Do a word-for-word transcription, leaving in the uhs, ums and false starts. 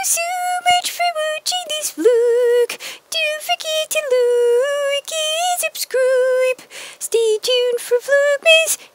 so much for watching this vlog. Don't forget to like and subscribe. Stay tuned for VLOGMAS